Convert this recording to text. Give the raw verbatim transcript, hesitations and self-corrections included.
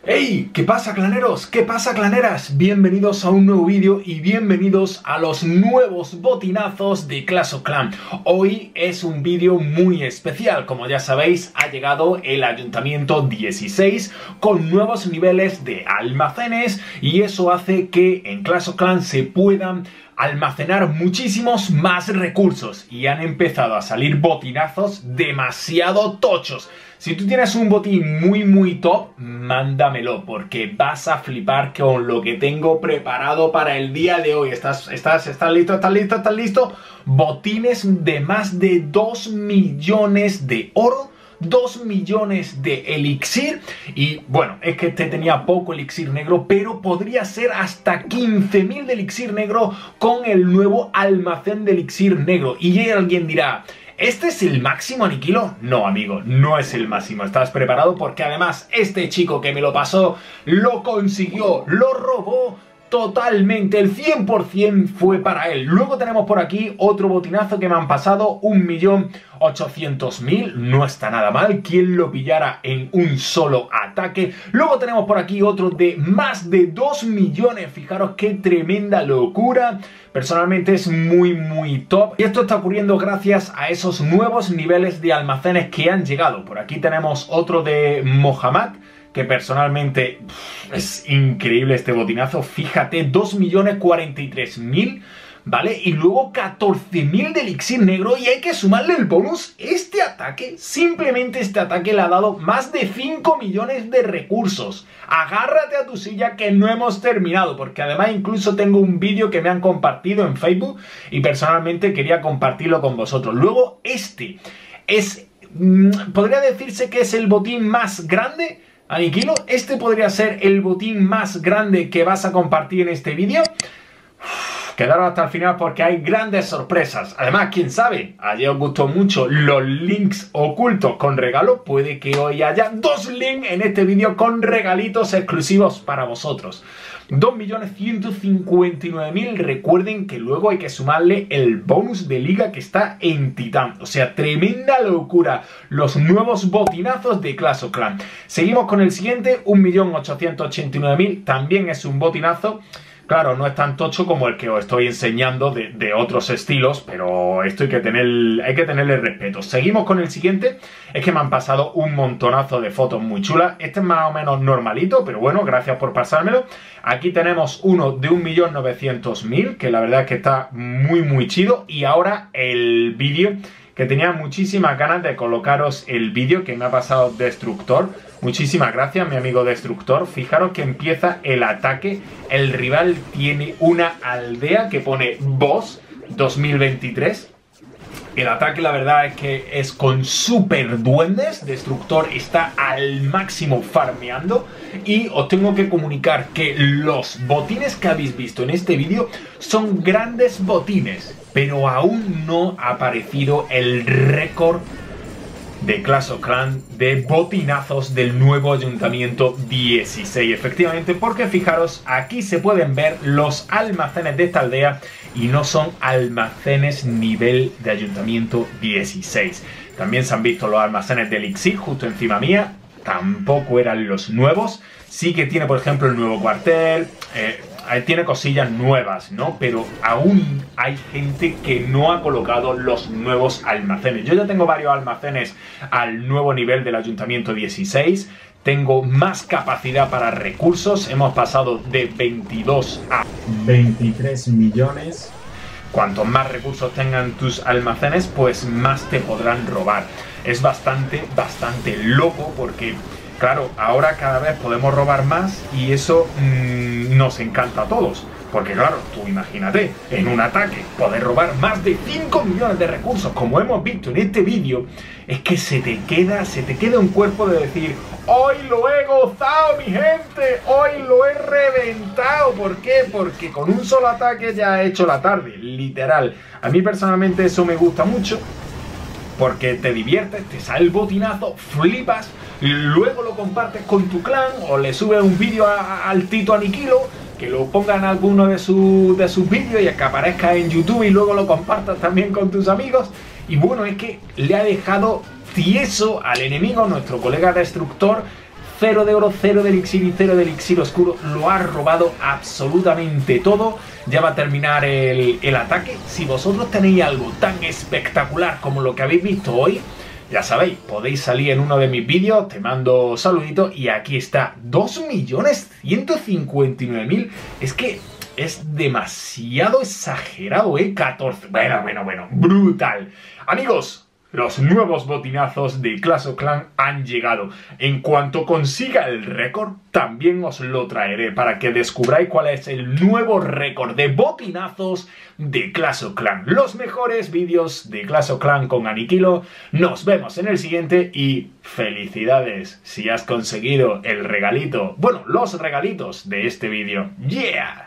¡Hey! ¿Qué pasa, claneros? ¿Qué pasa, claneras? Bienvenidos a un nuevo vídeo y bienvenidos a los nuevos botinazos de Clash of Clans. Hoy es un vídeo muy especial. Como ya sabéis, ha llegado el Ayuntamiento dieciséis con nuevos niveles de almacenes y eso hace que en Clash of Clans se puedan almacenar muchísimos más recursos y han empezado a salir botinazos demasiado tochos. Si tú tienes un botín muy muy top, mándamelo porque vas a flipar con lo que tengo preparado para el día de hoy. ¿Estás, estás, estás listo? ¿Estás listo? ¿Estás listo? Botines de más de dos millones de oro, dos millones de elixir y bueno, es que este tenía poco elixir negro, pero podría ser hasta quince mil de elixir negro con el nuevo almacén de elixir negro. Y alguien dirá, ¿este es el máximo, Aniquilo? No, amigo, no es el máximo. ¿Estás preparado? Porque además este chico que me lo pasó lo consiguió, lo robó totalmente, el cien por cien fue para él. Luego tenemos por aquí otro botinazo que me han pasado, un millón ochocientos mil, no está nada mal, quien lo pillara en un solo ataque. Luego tenemos por aquí otro de más de dos millones, fijaros qué tremenda locura. Personalmente es muy muy top y esto está ocurriendo gracias a esos nuevos niveles de almacenes que han llegado. Por aquí tenemos otro de Mohamed, que personalmente pff, es increíble este botinazo. Fíjate, dos millones cuarenta y tres mil, ¿vale? Y luego catorce mil de elixir negro y hay que sumarle el bonus. Este ataque, simplemente este ataque le ha dado más de cinco millones de recursos. Agárrate a tu silla que no hemos terminado, porque además incluso tengo un vídeo que me han compartido en Facebook y personalmente quería compartirlo con vosotros. Luego este es, mmm, podría decirse que es el botín más grande. Aniquilo, este podría ser el botín más grande que vas a compartir en este vídeo. Quedaros hasta el final porque hay grandes sorpresas. Además, quién sabe, ayer os gustó mucho los links ocultos con regalo. Puede que hoy haya dos links en este vídeo con regalitos exclusivos para vosotros. dos millones ciento cincuenta y nueve mil. Recuerden que luego hay que sumarle el bonus de liga que está en Titán. O sea, tremenda locura. Los nuevos botinazos de Clash of Clans. Seguimos con el siguiente, un millón ochocientos ochenta y nueve mil. También es un botinazo. Claro, no es tan tocho como el que os estoy enseñando de, de otros estilos, pero esto hay que, tener, hay que tenerle respeto. Seguimos con el siguiente. Es que me han pasado un montonazo de fotos muy chulas. Este es más o menos normalito, pero bueno, gracias por pasármelo. Aquí tenemos uno de un millón novecientos mil, que la verdad es que está muy muy chido. Y ahora el vídeo, que tenía muchísimas ganas de colocaros el vídeo que me ha pasado Destructor. Muchísimas gracias, mi amigo Destructor. Fijaros que empieza el ataque. El rival tiene una aldea que pone Boss dos mil veintitrés. El ataque, la verdad, es que es con super duendes. Destructor está al máximo farmeando. Y os tengo que comunicar que los botines que habéis visto en este vídeo son grandes botines. Pero aún no ha aparecido el récord de Clash of Clans de botinazos del nuevo Ayuntamiento dieciséis. Efectivamente, porque fijaros, aquí se pueden ver los almacenes de esta aldea y no son almacenes nivel de Ayuntamiento dieciséis. También se han visto los almacenes de elixir justo encima mía. Tampoco eran los nuevos. Sí que tiene, por ejemplo, el nuevo cuartel. Eh, tiene cosillas nuevas, ¿no? Pero aún hay gente que no ha colocado los nuevos almacenes. Yo ya tengo varios almacenes al nuevo nivel del Ayuntamiento dieciséis. Tengo más capacidad para recursos. Hemos pasado de veintidós a veintitrés millones. Cuantos más recursos tengan tus almacenes, pues más te podrán robar. Es bastante, bastante loco porque, claro, ahora cada vez podemos robar más y eso mmm, nos encanta a todos. Porque claro, tú imagínate, en un ataque poder robar más de cinco millones de recursos, como hemos visto en este vídeo, es que se te queda, se te queda un cuerpo de decir, hoy lo he gozado, mi gente, hoy lo he reventado. ¿Por qué? Porque con un solo ataque ya he hecho la tarde, literal. A mí personalmente eso me gusta mucho, porque te diviertes, te sale el botinazo, flipas, luego lo compartes con tu clan o le subes un vídeo al Tito Aniquilo, que lo pongan en alguno de, su, de sus vídeos y que aparezca en YouTube y luego lo compartas también con tus amigos. Y bueno, es que le ha dejado tieso al enemigo, nuestro colega Destructor. cero de oro, cero de elixir y cero de elixir oscuro. Lo ha robado absolutamente todo. Ya va a terminar el, el ataque. Si vosotros tenéis algo tan espectacular como lo que habéis visto hoy, ya sabéis, podéis salir en uno de mis vídeos, te mando saluditos y aquí está, dos millones ciento cincuenta y nueve mil. Es que es demasiado exagerado, ¿eh? catorce. Bueno, bueno, bueno, brutal. Amigos, los nuevos botinazos de Clash of Clans han llegado. En cuanto consiga el récord, también os lo traeré para que descubráis cuál es el nuevo récord de botinazos de Clash of Clans. Los mejores vídeos de Clash of Clans con Aniquilo. Nos vemos en el siguiente y felicidades si has conseguido el regalito, bueno, los regalitos de este vídeo. ¡Yeah!